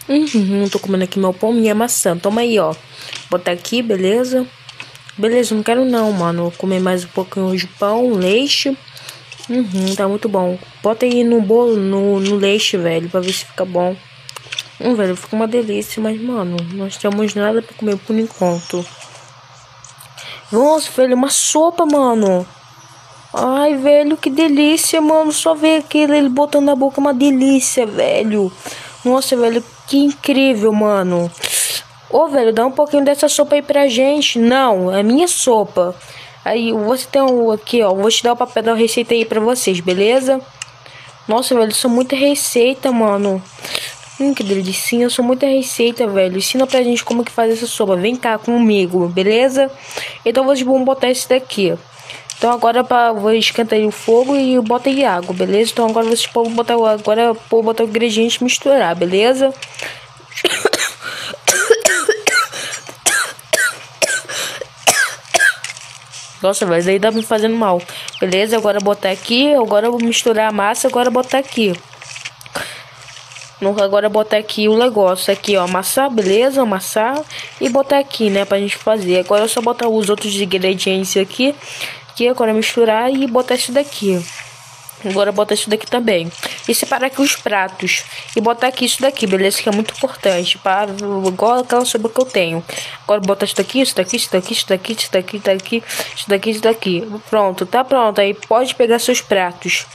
Tô comendo aqui meu pão e minha maçã. Toma aí, ó. Botar aqui, beleza? Beleza, não quero não, mano. Vou comer mais um pouquinho de pão, leite. Tá muito bom. Bota aí no bolo, no leite, velho, pra ver se fica bom. Velho, fica uma delícia, mas, mano, nós temos nada pra comer por enquanto. Nossa, velho, uma sopa, mano. Ai, velho, que delícia, mano. Só ver aquele ele botando na boca, uma delícia, velho. Nossa, velho, que incrível, mano. Ô, velho, dá um pouquinho dessa sopa aí pra gente. Não, é minha sopa. Aí, você tem um aqui, ó. Vou te dar o papel da receita aí pra vocês, beleza? Nossa, velho, isso é muita receita, mano. Que delicinha, eu sou muita receita, velho. Ensina pra gente como que faz essa sopa. Vem cá comigo, beleza? Então vocês vão botar esse daqui. Então agora vou esquentar aí o fogo e bota aí água, beleza? Então agora vocês podem botar o ingrediente e misturar, beleza? Nossa, velho, daí tá me fazendo mal. Beleza? Agora botar aqui, agora eu vou misturar a massa, agora botar aqui. Agora botar aqui o negócio aqui, ó, amassar, beleza? Amassar e botar aqui, né, pra gente fazer. Agora é só botar os outros ingredientes aqui, agora misturar e botar isso daqui. Agora botar isso daqui também. E separar aqui os pratos. E botar aqui isso daqui, beleza? Que é muito importante. Para, igual aquela sopa que eu tenho. Agora botar isso daqui, isso daqui, isso daqui, isso daqui, isso daqui, isso daqui, isso daqui, isso daqui. Pronto, tá pronto. Aí pode pegar seus pratos.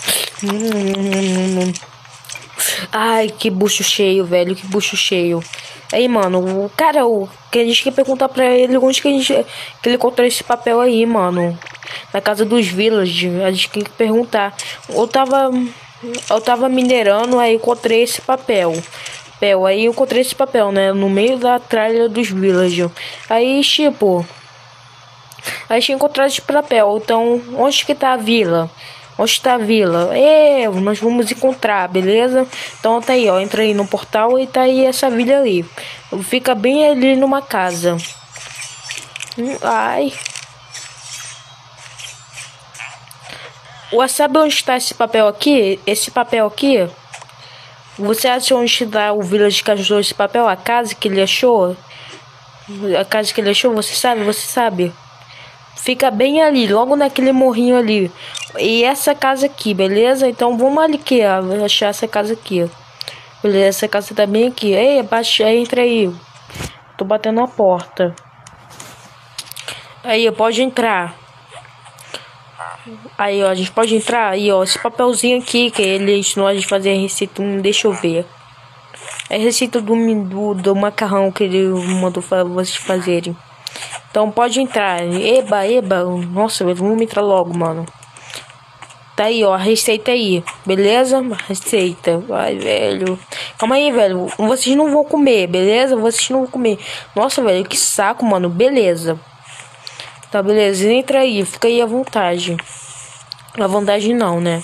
Ai, que bucho cheio, velho. Que bucho cheio. Aí, mano, o cara, que a gente quer perguntar pra ele onde que ele encontrou esse papel aí, mano. Na casa dos Village. A gente tem que perguntar. Eu tava minerando, aí encontrei esse papel. Aí eu encontrei esse papel, né? No meio da tralha dos Village. Aí, tipo. Aí tinha encontrado esse papel. Então, onde que tá a vila? Onde está a vila? Nós vamos encontrar, beleza? Então tá aí, ó. Entra aí no portal e tá aí essa vila ali. Fica bem ali numa casa. Ai. Sabe onde está esse papel aqui? Esse papel aqui? Você acha onde está o Village que achou esse papel? A casa que ele achou? A casa que ele achou, você sabe? Você sabe? Fica bem ali, logo naquele morrinho ali. E essa casa aqui, beleza? Então vamos ali aqui, ó, achar essa casa aqui. Beleza, essa casa tá bem aqui. Ei, abaixa, entra aí. Tô batendo na porta. Aí, pode entrar. Aí, ó, a gente pode entrar. Aí, ó, esse papelzinho aqui que ele ensinou a gente fazer a receita. Deixa eu ver. É a receita do macarrão que ele mandou vocês fazerem. Então pode entrar. Eba. Nossa, vamos entrar logo, mano. Tá aí, ó, a receita aí. Beleza? Receita. Ai, velho. Calma aí, velho. Vocês não vão comer, beleza? Vocês não vão comer. Nossa, velho, que saco, mano. Beleza. Tá, beleza. Entra aí. Fica aí à vontade. À vontade não, né?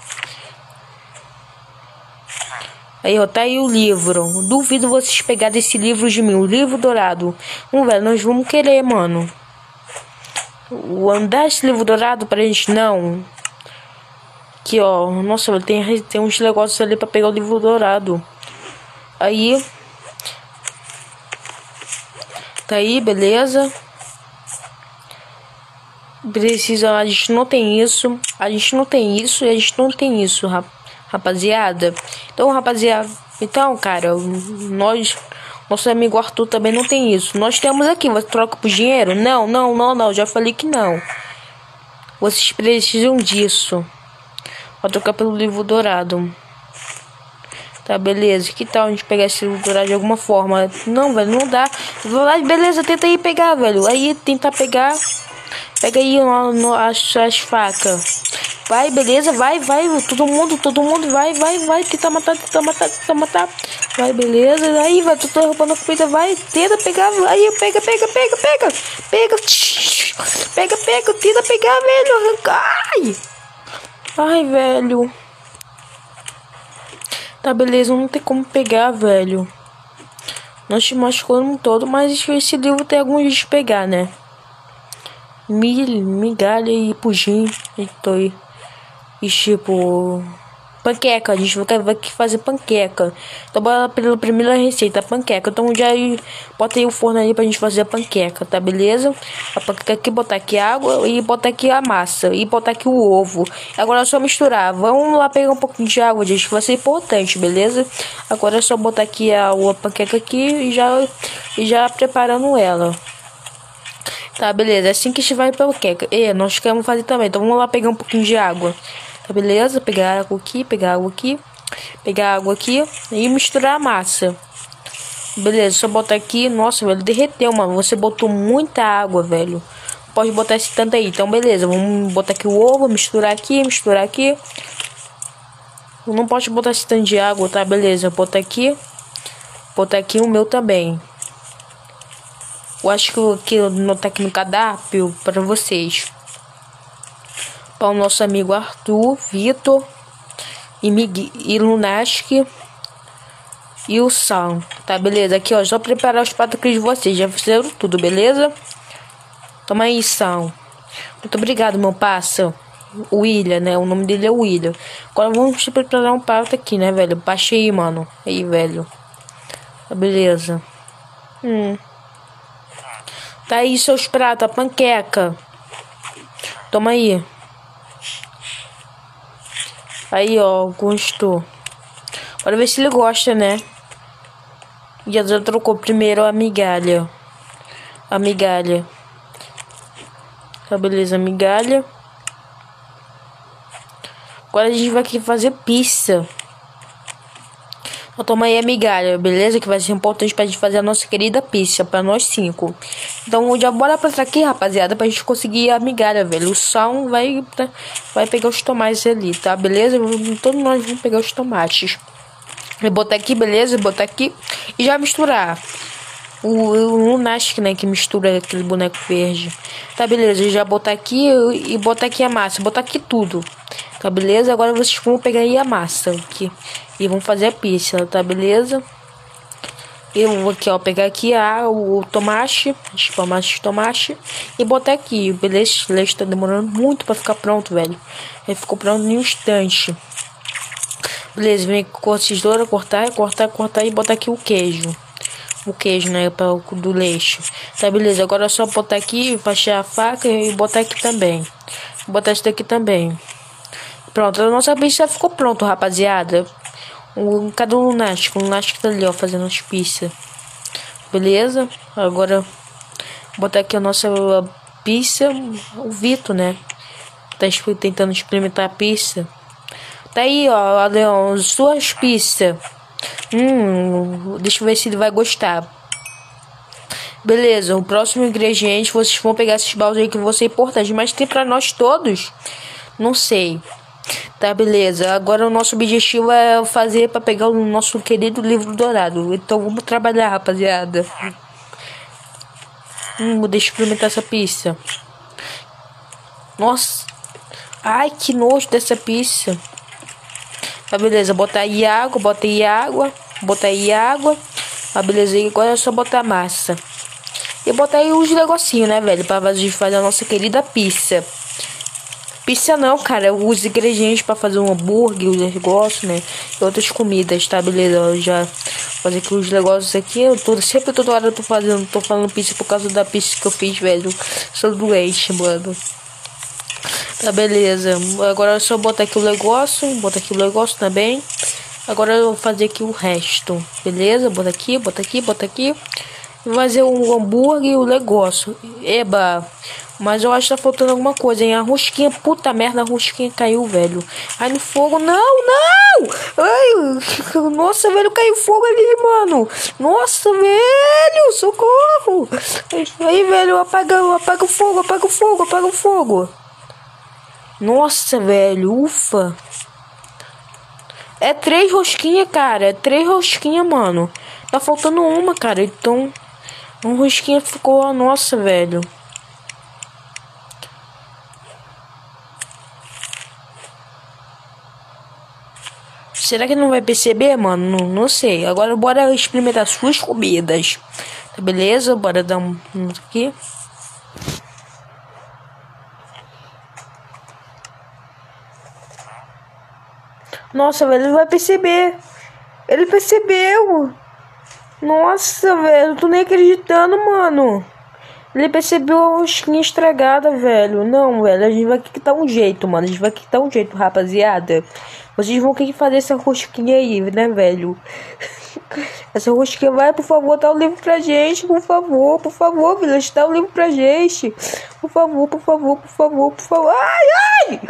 Aí, ó, tá aí o livro. Duvido vocês pegarem esse livro de mim. O livro dourado. Velho, nós vamos querer, mano. Andar esse livro dourado pra gente, não. Aqui, ó. Nossa, tem uns negócios ali pra pegar o livro dourado. Aí. Tá aí, beleza. Precisa, a gente não tem isso. A gente não tem isso e a gente não tem isso, rapaziada. Então, cara, nosso amigo Arthur também não tem isso. Nós temos aqui, você troca por dinheiro? Não, já falei que não. Vocês precisam disso. Vou trocar pelo livro dourado. Tá, beleza. Que tal a gente pegar esse livro dourado de alguma forma? Não, velho, não dá. Beleza, tenta aí pegar, velho. Aí, tentar pegar. Pega aí as facas. Vai, beleza, vai. Todo mundo, vai. Tenta matar. Vai, beleza. Aí, vai, tu tá roubando a comida, vai. Tenta pegar, aí, pega. Pega. Tenta pegar, velho. Ai, velho. Tá, beleza, não tem como pegar, velho. Nós te machucamos todo, mas esse livro tem algum jeito de pegar, né? Migalha e pudim. E tipo... Panqueca, a gente vai fazer panqueca. Então bora pela primeira receita, panqueca. Então já botei o forno ali pra gente fazer a panqueca, tá beleza? A panqueca aqui, botar aqui água e botar aqui a massa e botar aqui o ovo. Agora é só misturar. Vamos lá pegar um pouquinho de água, gente, que vai ser importante, beleza? Agora é só botar aqui a panqueca aqui e já preparando ela. Tá, beleza. Assim que estiver a panqueca. E nós queremos fazer também. Então vamos lá pegar um pouquinho de água. Tá, beleza? Pegar água aqui, pegar água aqui. Pegar água aqui e misturar a massa. Beleza, só botar aqui. Nossa, velho, derreteu, mano. Você botou muita água, velho. Pode botar esse tanto aí. Então, beleza. Vamos botar aqui o ovo, misturar aqui, misturar aqui. Não pode botar esse tanto de água, tá? Beleza, botar aqui. Botar aqui o meu também. Eu acho que eu notar aqui no cardápio para vocês. Para o nosso amigo Arthur, Vitor e Lunatic e o Sam. Tá, beleza? Aqui, ó, só preparar os pratos de vocês. Já fizeram tudo, beleza? Toma aí, Sam. Muito obrigado, meu parça. O William, né? O nome dele é William. Agora vamos preparar um prato aqui, né, velho? Baixa aí, mano. Aí, velho. Tá, beleza. Tá aí seus pratos, a panqueca. Toma aí. Aí, ó, gostou. Bora ver se ele gosta, né? Já trocou primeiro a migalha. A migalha. Tá, beleza, migalha. Agora a gente vai aqui fazer pizza. Então, toma aí a migalha, beleza? Que vai ser importante pra gente fazer a nossa querida pizza, pra nós 5. Então, já bora pra aqui, rapaziada, pra gente conseguir a migalha, velho. O Sam vai pegar os tomates ali, tá? Beleza? Todos nós vamos pegar os tomates. Vou botar aqui, beleza? Botar aqui e já misturar. O Lunatic, né? Que mistura aquele boneco verde. Tá, beleza? Já botar aqui e botar aqui a massa. Botar aqui tudo. Tá, beleza? Agora vocês vão pegar aí a massa aqui. E vamos fazer a pizza, tá, beleza? Eu vou aqui, ó, pegar aqui o tomate. Tomate. E botar aqui, beleza? Esse leite tá demorando muito pra ficar pronto, velho. Ele ficou pronto em um instante. Beleza, vem com a tesoura, cortar e botar aqui o queijo. O queijo, né, do leite. Tá, beleza, agora é só botar aqui, baixar a faca e botar aqui também. Botar isso daqui também. Pronto, a nossa pizza ficou pronto, rapaziada. Cadê o Lunatic? O Lunatic tá ali, ó, fazendo as pizzas. Beleza? Agora, botar aqui a nossa pizza. O Vitor, né? Tá tentando experimentar a pizza. Tá aí, ó, Leon, suas pizzas. Deixa eu ver se ele vai gostar. Beleza, o próximo ingrediente, vocês vão pegar esses baldes aí que vão ser importantes. Mas tem pra nós todos? Não sei. Tá, beleza. Agora o nosso objetivo é fazer pra pegar o nosso querido livro dourado. Então vamos trabalhar, rapaziada. Deixa eu experimentar essa pizza. Nossa. Ai, que nojo dessa pizza. Tá, beleza. Botar aí água, botar aí água. Tá, beleza. E agora é só botar a massa. E botar aí os negocinhos, né, velho? Pra fazer a nossa querida pizza. Pizza não, cara. Os ingredientes pra fazer um hambúrguer, os negócios, né? E outras comidas, tá? Beleza. Eu já fazer aqui os negócios aqui. Sempre toda hora eu tô falando pizza por causa da pizza que eu fiz, velho. Sou doente, mano. Tá, beleza. Agora é só botar aqui o negócio. Botar aqui o negócio também. Agora eu vou fazer aqui o resto. Beleza? Bota aqui, bota aqui, bota aqui. Vou fazer um hambúrguer e o negócio. Eba. Mas eu acho que tá faltando alguma coisa, hein? A rosquinha, puta merda, a rosquinha caiu, velho. Ai, no fogo, não! Ai, nossa, velho, caiu fogo ali, mano. Nossa, velho, socorro. Aí, velho, apaga o fogo. Nossa, velho, ufa. É 3 rosquinhas, cara. É 3 rosquinhas, mano. Tá faltando uma, cara. Então, uma rosquinha ficou, nossa, velho. Será que não vai perceber, mano? Não sei. Agora bora experimentar suas comidas. Tá, beleza? Bora dar um aqui. Nossa, velho, ele vai perceber. Ele percebeu. Nossa, velho, eu tô nem acreditando, mano. Ele percebeu a rosquinha estragada, velho. Não, velho, a gente vai ter que dar um jeito, mano. A gente vai ter que dar um jeito, rapaziada. Vocês vão ter que fazer essa rosquinha aí, né, velho? Essa rosquinha vai, por favor, dá o livro pra gente. Por favor, Village, dá o livro pra gente. Por favor, por favor, por favor, por favor. Ai, ai!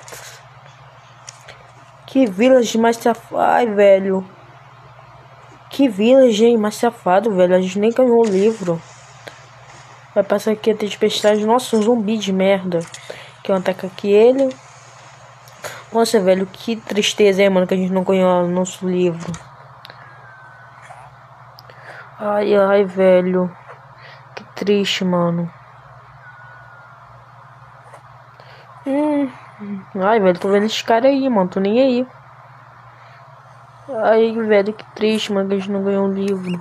Que Village mais safado, ai, velho. Que Village, hein, mais safado, velho. A gente nem ganhou o livro. Vai passar aqui a tempestade. Nossa, um zumbi de merda. Que ataca aqui ele. Nossa, velho, que tristeza, hein, mano, que a gente não ganhou o nosso livro. Ai, ai, velho. Que triste, mano. Ai, velho, tô vendo esse cara aí, mano. Tô nem aí. Ai, velho, que triste, mano, que a gente não ganhou o livro.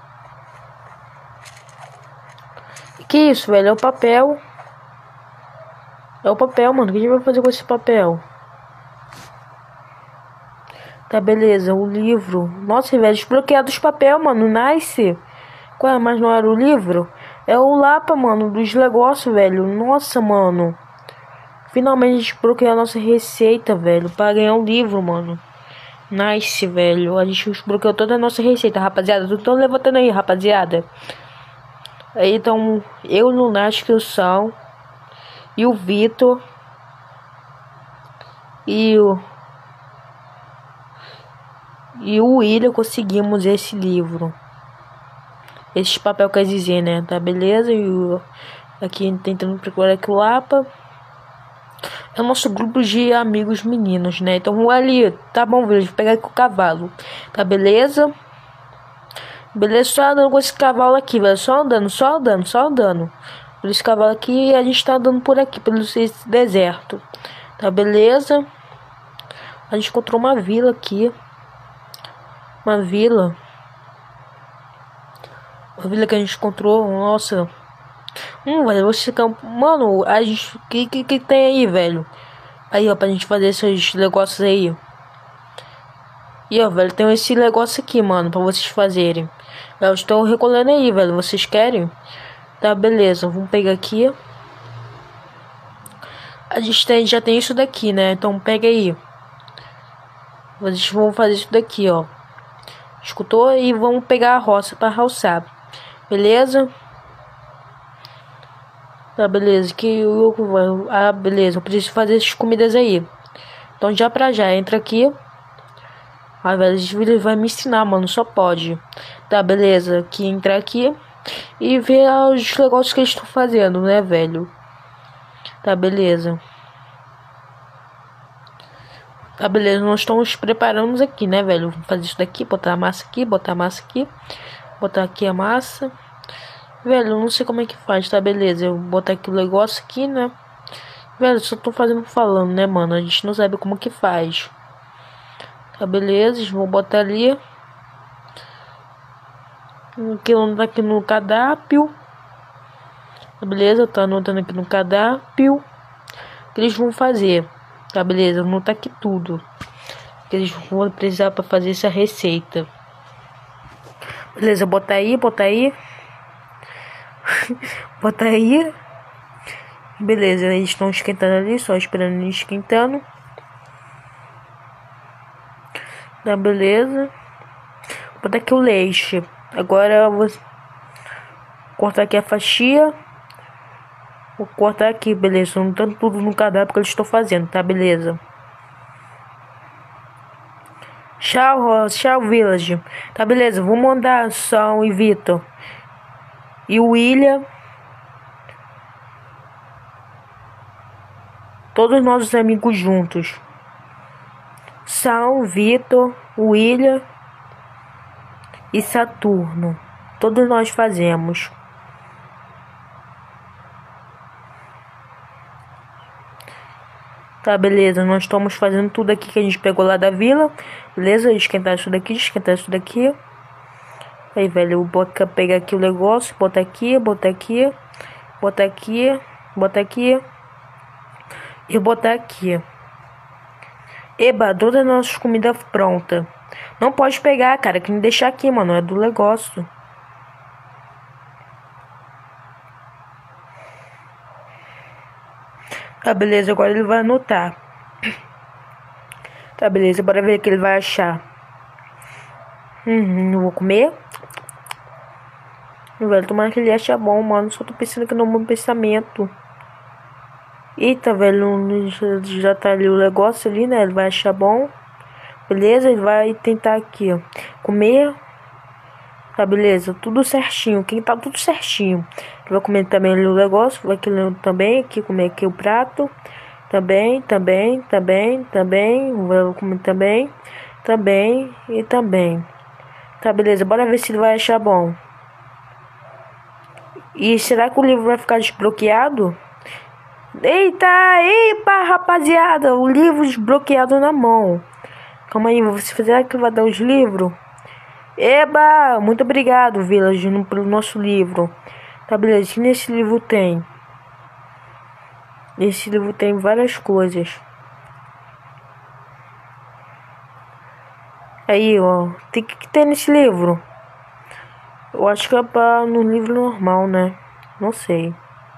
Que isso, velho? É o papel. É o papel, mano. O que a gente vai fazer com esse papel? Tá, beleza. O livro. Nossa, velho. Desbloqueado os papel, mano. Nice. Qual é? Mas não era o livro? É o Lapa, mano. Dos negócios, velho. Nossa, mano. Finalmente desbloqueou a nossa receita, velho. Pra ganhar um livro, mano. Nice, velho. A gente desbloqueou toda a nossa receita, rapaziada. Tô levantando aí, rapaziada. Aí, então, eu, Lunático, o Sal e o Vitor e o William conseguimos esse livro. Esse papel quer dizer, né? Tá beleza? E aqui tentando procurar aqui o Lapa. É o nosso grupo de amigos meninos, né? Então vou ali, tá bom, vou pegar aqui o cavalo. Tá beleza? Beleza, só andando com esse cavalo aqui, velho. Só andando, só andando, só andando. Por esse cavalo aqui, a gente tá andando por aqui, pelo esse deserto. Tá beleza? A gente encontrou uma vila aqui. Uma vila. Uma vila que a gente encontrou, nossa. Velho, você campo. Mano, a gente. Que tem aí, velho? Aí, ó, pra gente fazer esses negócios aí. E ó, velho, tem esse negócio aqui, mano, pra vocês fazerem. Eu estou recolhendo aí, velho. Vocês querem? Tá, beleza. Vamos pegar aqui. A gente já tem isso daqui, né? Então pega aí. Vocês vão fazer isso daqui, ó. Escutou? E vamos pegar a roça pra roçar. Beleza? Tá, beleza. Beleza. Eu preciso fazer essas comidas aí. Então já pra já. Entra aqui. Ah, velho, ele vai me ensinar, mano. Só pode. Tá, beleza. Aqui, entrar aqui. E ver os negócios que eles estão fazendo, né, velho? Tá, beleza. Tá, beleza. Nós estamos preparando aqui, né, velho? Vamos fazer isso daqui. Botar a massa aqui. Botar a massa aqui. Botar aqui a massa. Velho, eu não sei como é que faz, tá, beleza. Eu vou botar aqui o negócio aqui, né? Velho, só tô falando, né, mano? A gente não sabe como que faz. Tá, beleza. Vou botar ali. Aqui no cardápio. Tá, beleza. Tá anotando aqui no cardápio. O que eles vão fazer. Tá, beleza. Vou anotar aqui tudo que eles vão precisar pra fazer essa receita. Beleza, bota aí. Bota aí. Beleza, eles estão esquentando ali. Só esperando eles esquentando. Tá, beleza. Vou botar aqui o leite. Agora eu vou cortar aqui a fatia. Vou cortar aqui, beleza. Não tanto tudo no cardápio que eles estão fazendo, tá, beleza. Tchau, Village. Tá, beleza. Vou mandar Sal e Vitor e o William. Todos nossos amigos juntos. Sal, Vitor, William e Saturno. Todos nós fazemos. Tá, beleza. Nós estamos fazendo tudo aqui que a gente pegou lá da vila. Beleza? Esquentar isso daqui, esquentar isso daqui. Aí, velho, eu vou pegar aqui o negócio. Botar aqui, botar aqui. Botar aqui, botar aqui. E botar aqui. Eba, todas as nossas comidas prontas. Não pode pegar, cara, que me deixar aqui, mano, é do negócio. Tá, beleza, agora ele vai anotar. Tá, beleza, bora ver o que ele vai achar. Não vou comer. Velho, tomara que ele ache bom, mano. Só tô pensando aqui no meu pensamento. Eita, velho, já tá ali o negócio ali, né? Ele vai achar bom. Beleza, ele vai tentar aqui, ó. Comer. Tá, beleza, tudo certinho. Quem tá tudo certinho. Ele vai comer também ali o negócio. Vai querer também aqui, comer aqui o prato. Também. Vai comer também. Também e também. Tá, beleza, bora ver se ele vai achar bom. E será que o livro vai ficar desbloqueado? Eita, rapaziada, o livro desbloqueado na mão. Calma aí, será que vai dar os livros? Eba, muito obrigado, Village, pelo nosso livro. Tá, beleza, o que nesse livro tem? Nesse livro tem várias coisas. Aí, ó, tem que ter nesse livro. Eu acho que é no livro normal, né? Não sei.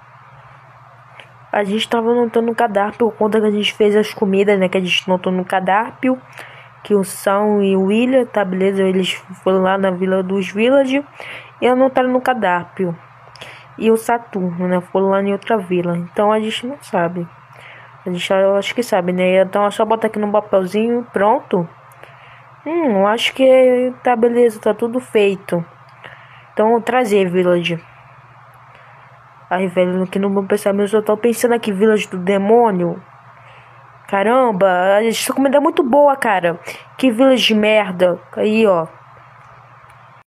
A gente tava anotando no cardápio, quando a gente fez as comidas, né? Que a gente anotou no cardápio. Que o Sam e o William, tá, beleza? Eles foram lá na Vila dos Village e anotaram no cardápio. E o Saturno, né? Foram lá em outra vila. Então a gente não sabe. A gente, eu acho que sabe, né? Então é só botar aqui no papelzinho, pronto. Eu acho que tá, beleza, tá tudo feito. Então, trazer Village. Ai, velho, aqui no meu pensamento eu tô pensando aqui, Village do demônio. Caramba, essa comida é muito boa, cara. Que Village de merda. Aí, ó.